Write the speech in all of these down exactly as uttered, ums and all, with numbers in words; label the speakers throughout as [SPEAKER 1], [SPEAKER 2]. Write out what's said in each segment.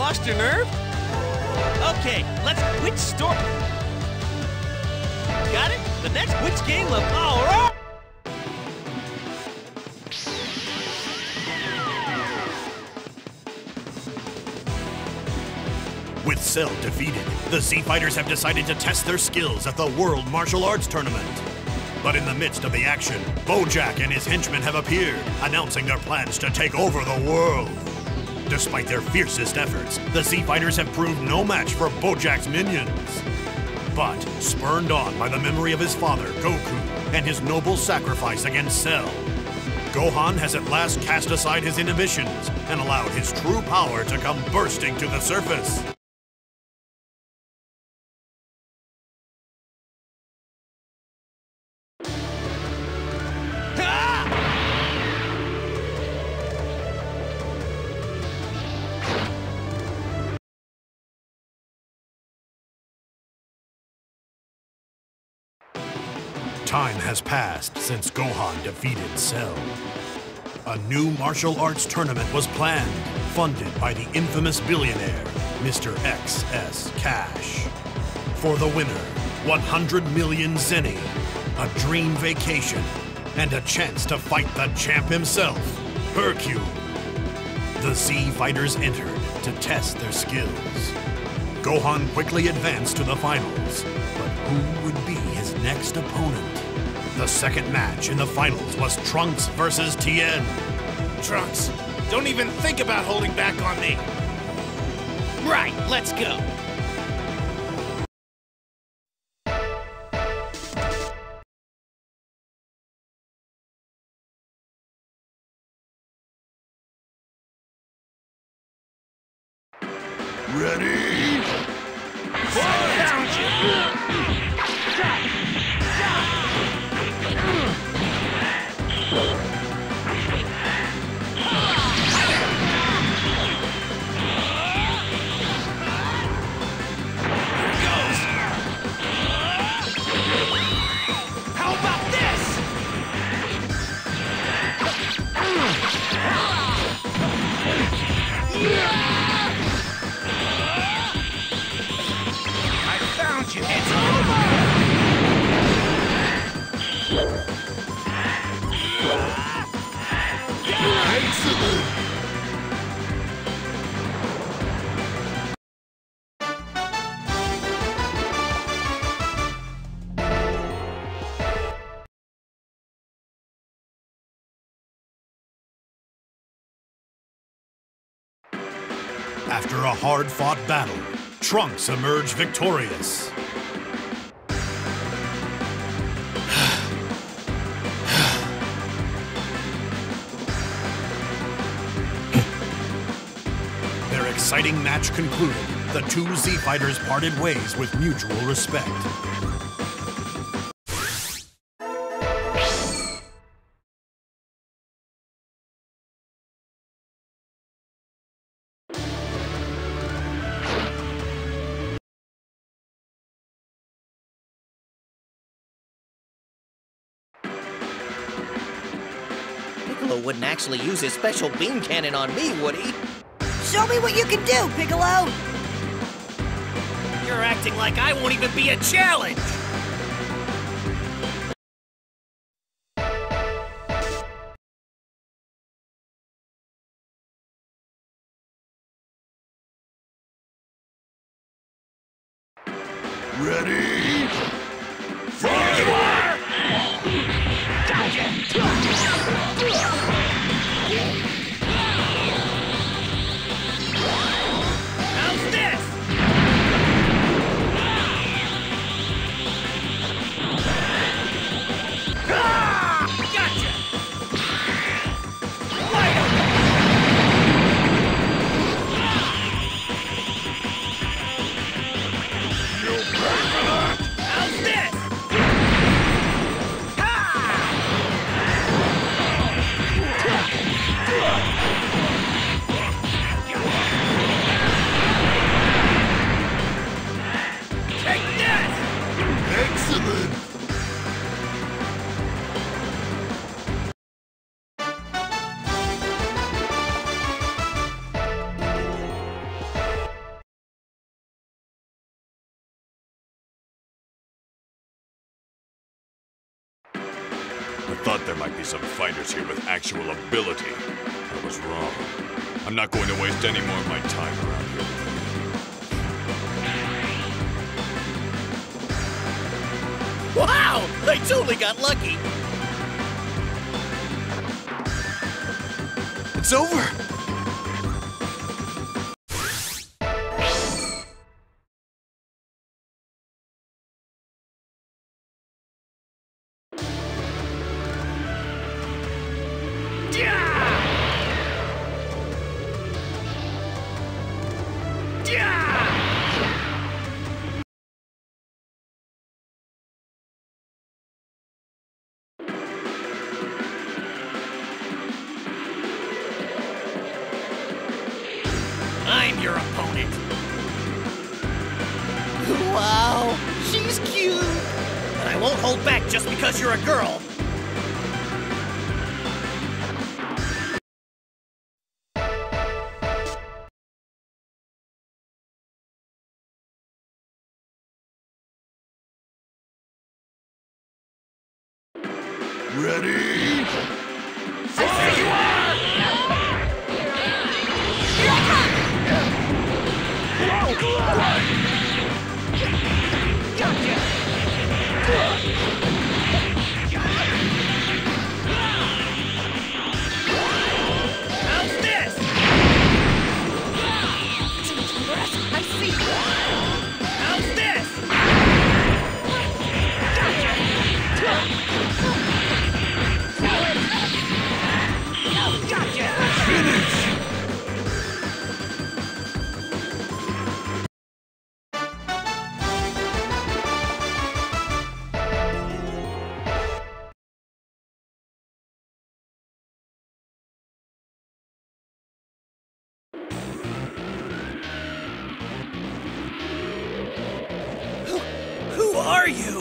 [SPEAKER 1] lost your nerve? Okay, let's... Which store... Got it? The next which game of... All right!
[SPEAKER 2] With Cell defeated, the Z-Fighters have decided to test their skills at the World Martial Arts Tournament. But in the midst of the action, Bojack and his henchmen have appeared, announcing their plans to take over the world. Despite their fiercest efforts, the Z-Fighters have proved no match for Bojack's minions. But, spurned on by the memory of his father, Goku, and his noble sacrifice against Cell, Gohan has at last cast aside his inhibitions and allowed his true power to come bursting to the surface. Time has passed since Gohan defeated Cell. A new martial arts tournament was planned, funded by the infamous billionaire, Mister X S Cash. For the winner, one hundred million zenny, a dream vacation, and a chance to fight the champ himself, Hercule. The Z-Fighters entered to test their skills. Gohan quickly advanced to the finals, but who would be his next opponent? The second match in the finals was Trunks versus Tien.
[SPEAKER 3] Trunks, don't even think about holding back on me.
[SPEAKER 1] Right, let's go.
[SPEAKER 3] Ready? Fight! It's over! Excellent!
[SPEAKER 2] After a hard-fought battle, Trunks emerged victorious. Their exciting match concluded. The two Z-Fighters parted ways with mutual respect.
[SPEAKER 1] Piccolo wouldn't actually use his special beam cannon on me, would he?
[SPEAKER 4] Show me what you can do, Piccolo!
[SPEAKER 1] You're acting like I won't even be a challenge!
[SPEAKER 3] Ready? Fire!
[SPEAKER 1] How's this? Ah! Gotcha! Light 'em!
[SPEAKER 3] You pay for that!
[SPEAKER 5] thought there might be some fighters here with actual ability. I was wrong. I'm not going to waste any more of my time around here.
[SPEAKER 1] Wow! They totally got lucky!
[SPEAKER 5] It's over!
[SPEAKER 1] I'm your opponent. Wow, she's cute. But I won't hold back just because you're a girl.
[SPEAKER 5] Ready?
[SPEAKER 1] There you are! How's this?
[SPEAKER 6] I see.
[SPEAKER 1] How's this?
[SPEAKER 6] Gotcha.
[SPEAKER 5] Finish!
[SPEAKER 1] Who are you?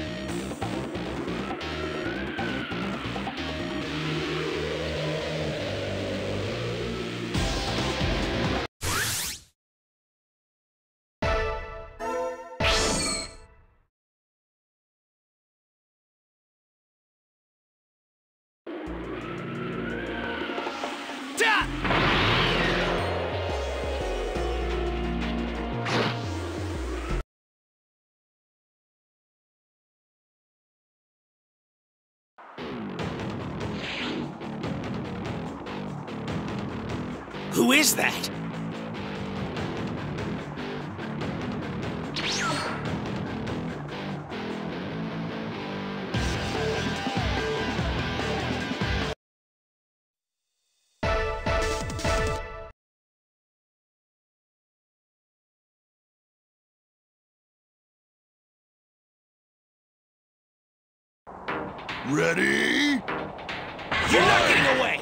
[SPEAKER 1] Who is that?
[SPEAKER 5] Ready?
[SPEAKER 1] You're not getting away!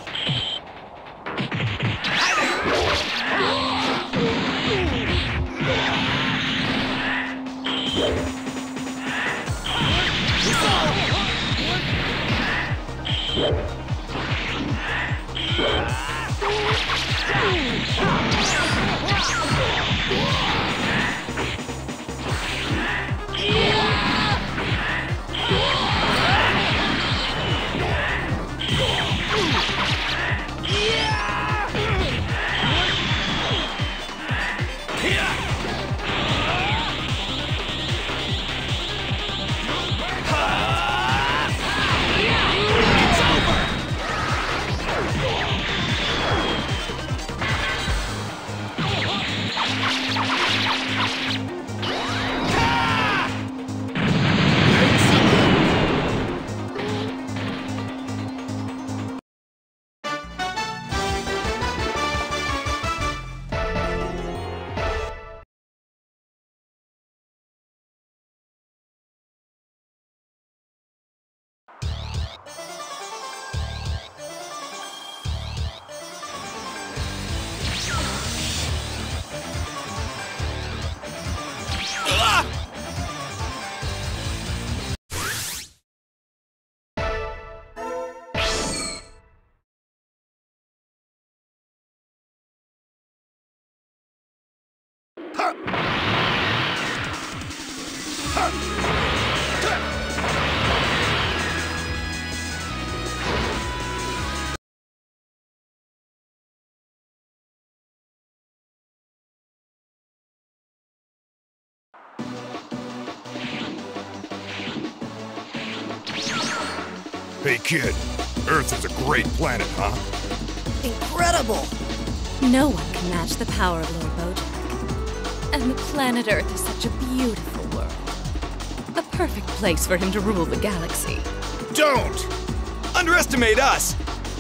[SPEAKER 3] Hey, kid. Earth is a great planet, huh?
[SPEAKER 4] Incredible!
[SPEAKER 6] No one can match the power of Lord Bojack. And the planet Earth is such a beautiful world. A perfect place for him to rule the galaxy.
[SPEAKER 3] Don't!
[SPEAKER 7] Underestimate us!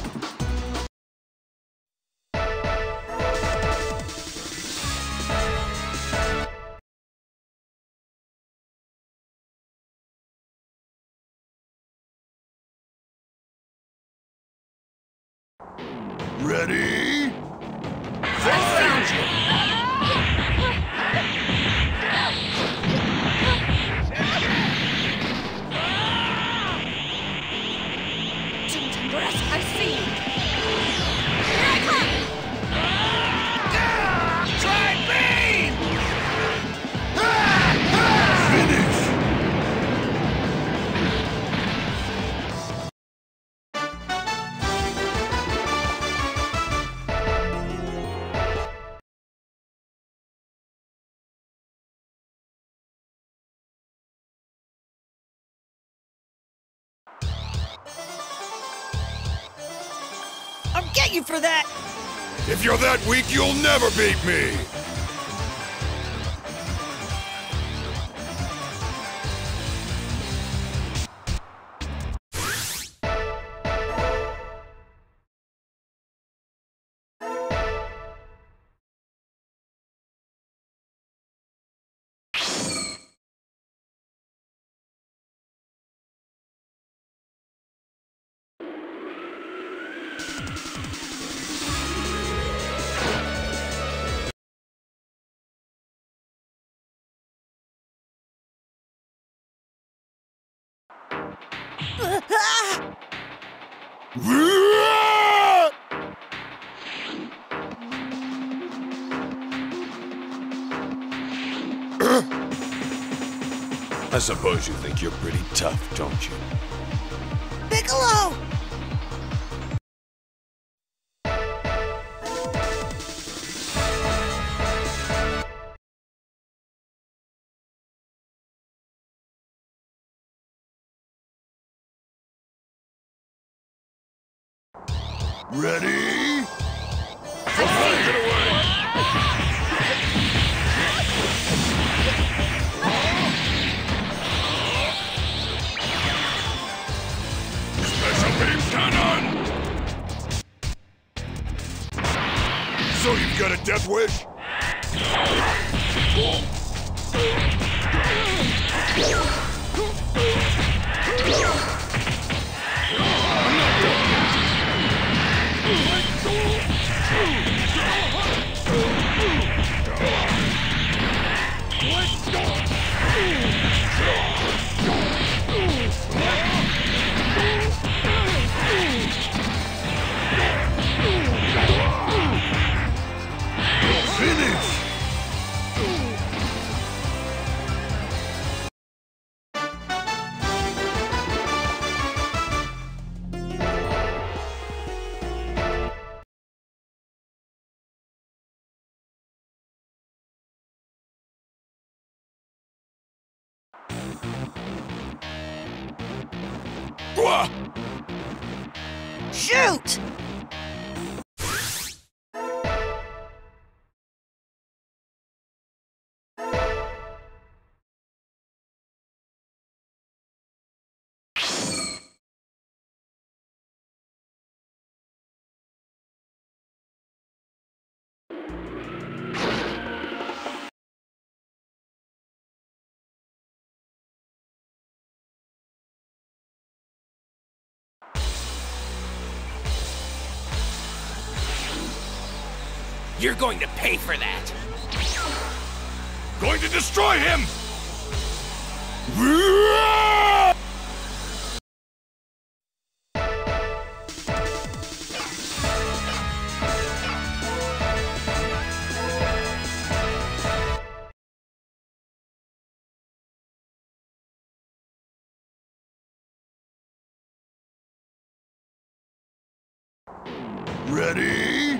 [SPEAKER 3] Ready?
[SPEAKER 6] I see you.
[SPEAKER 4] I'll get you for that!
[SPEAKER 3] If you're that weak, you'll never beat me!
[SPEAKER 5] I suppose you think you're pretty tough, don't you?
[SPEAKER 4] Piccolo!
[SPEAKER 3] Ready? Special beam cannon! So you've got a death wish? Finish! Wah!
[SPEAKER 4] Shoot!
[SPEAKER 1] You're going to pay for that.
[SPEAKER 3] Going to destroy him! Ready?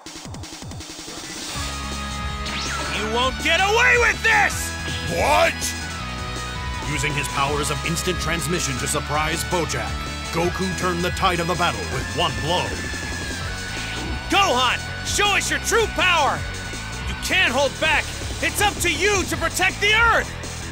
[SPEAKER 3] You won't get away with this!
[SPEAKER 5] What?
[SPEAKER 2] Using his powers of instant transmission to surprise Bojack, Goku turned the tide of the battle with one blow.
[SPEAKER 3] Gohan, show us your true power! You can't hold back! It's up to you to protect the Earth!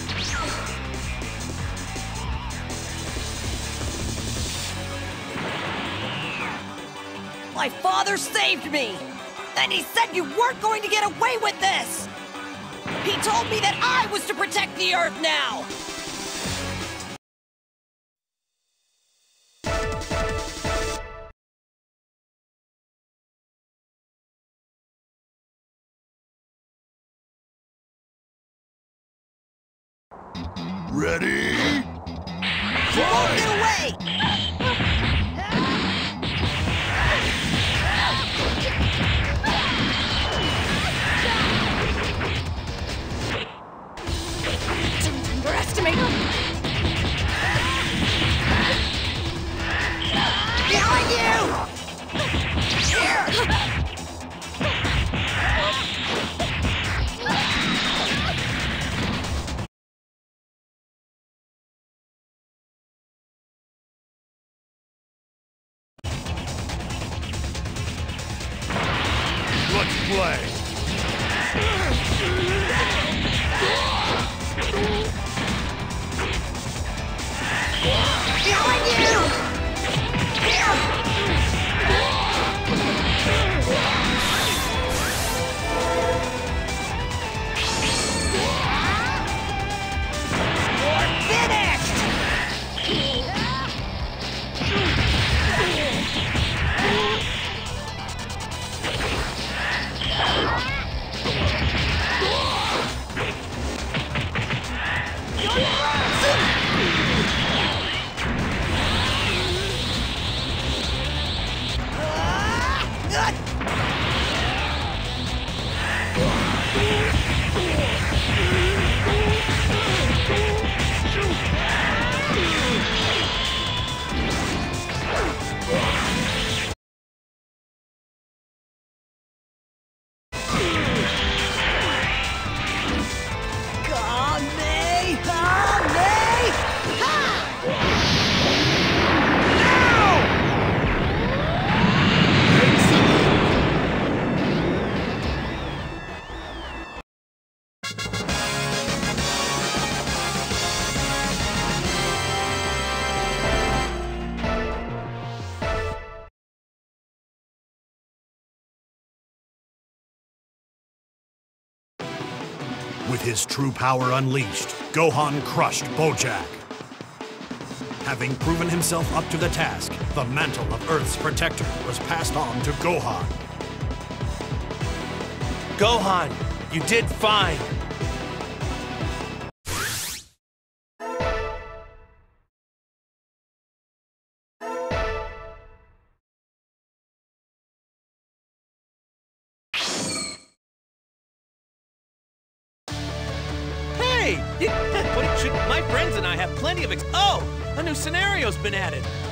[SPEAKER 4] My father saved me! And he said you weren't going to get away with this! He told me that I was to protect the Earth now!
[SPEAKER 5] Ready?
[SPEAKER 4] You won't get away!
[SPEAKER 6] Underestimate him!
[SPEAKER 4] Behind you! Here!
[SPEAKER 2] Let's play.
[SPEAKER 4] Behind you! Here! You're finished!
[SPEAKER 2] With his true power unleashed, Gohan crushed Bojack. Having proven himself up to the task, the mantle of Earth's protector was passed on to Gohan.
[SPEAKER 3] Gohan, you did fine. Hey! You, what, should, my friends and I have plenty of ex- Oh! A new scenario's been added.